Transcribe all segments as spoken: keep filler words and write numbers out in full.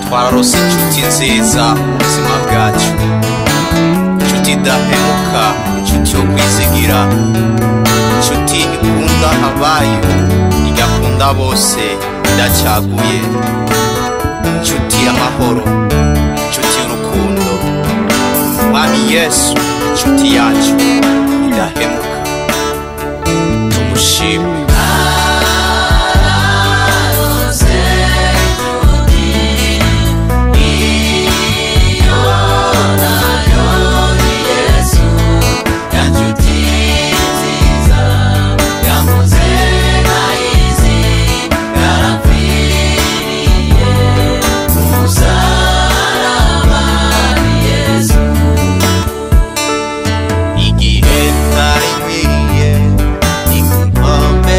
twararose inshuti nziza mu buzima bwacu, inshuti idahemuka, inshuti yo kwizigira, inshuti ikunda abayo igakunda bose idacyaguye, inshuti y'amahoro, inshuti y'urukundo. Mwami Yesu inshuti yacu idahemuka, tumushime. Igihe ntari nkwiye, ni ku nkombe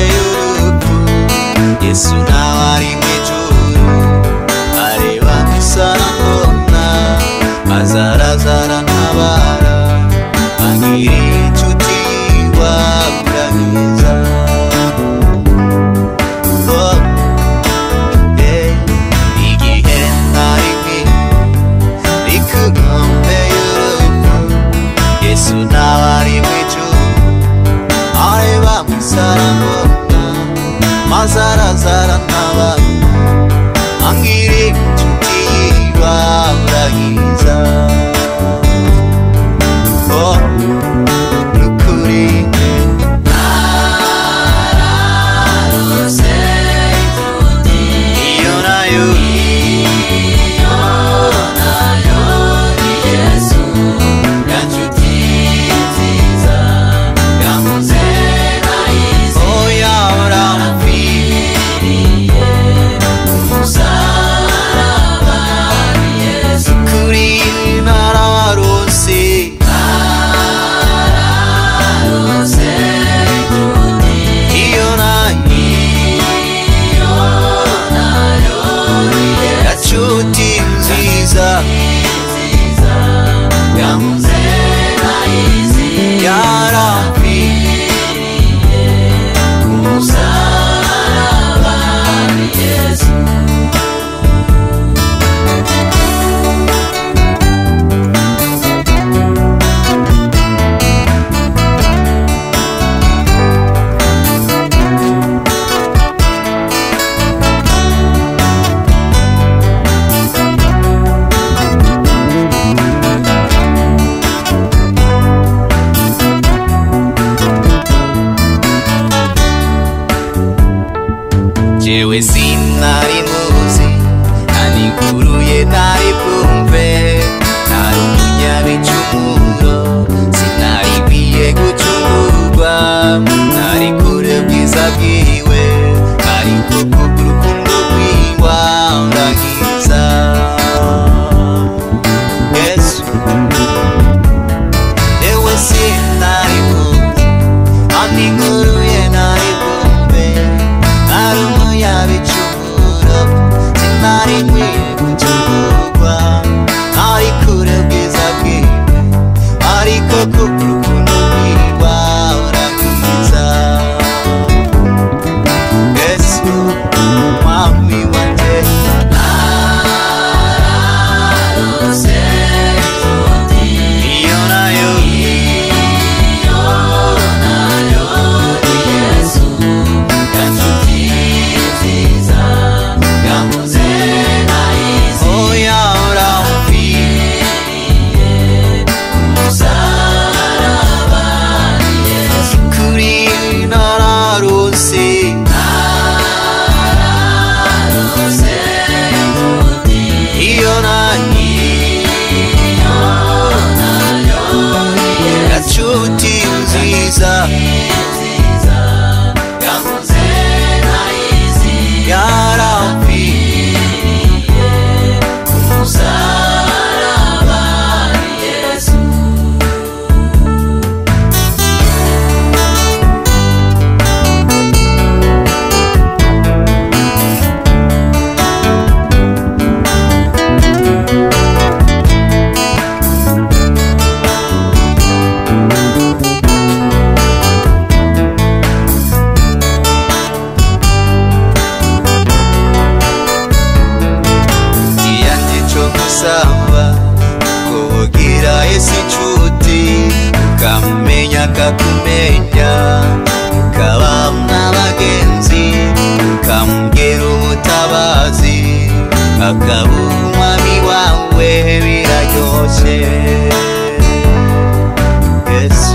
ufise inshuti ukamenya akakumenya, ukaba n'abagenzi ukambwira ubutabazi, akaba umwami wawe biraryoshe. Yesu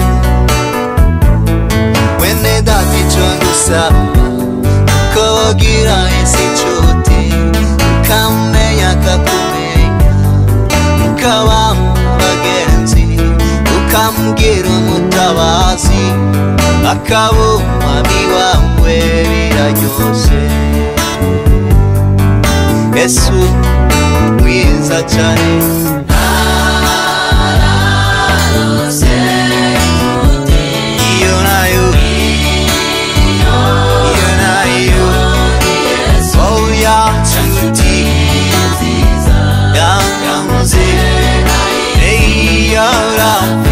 wene data ico ngusaba ko wogira isi inshuti ukamenya akakumenya, ukaba abagenzi ukambwira umutabazi, akaba umwami wawe biraryoshe. Yesu mwiza cane, iyo nayo iyo nayo oya nshuti yankunze, iyo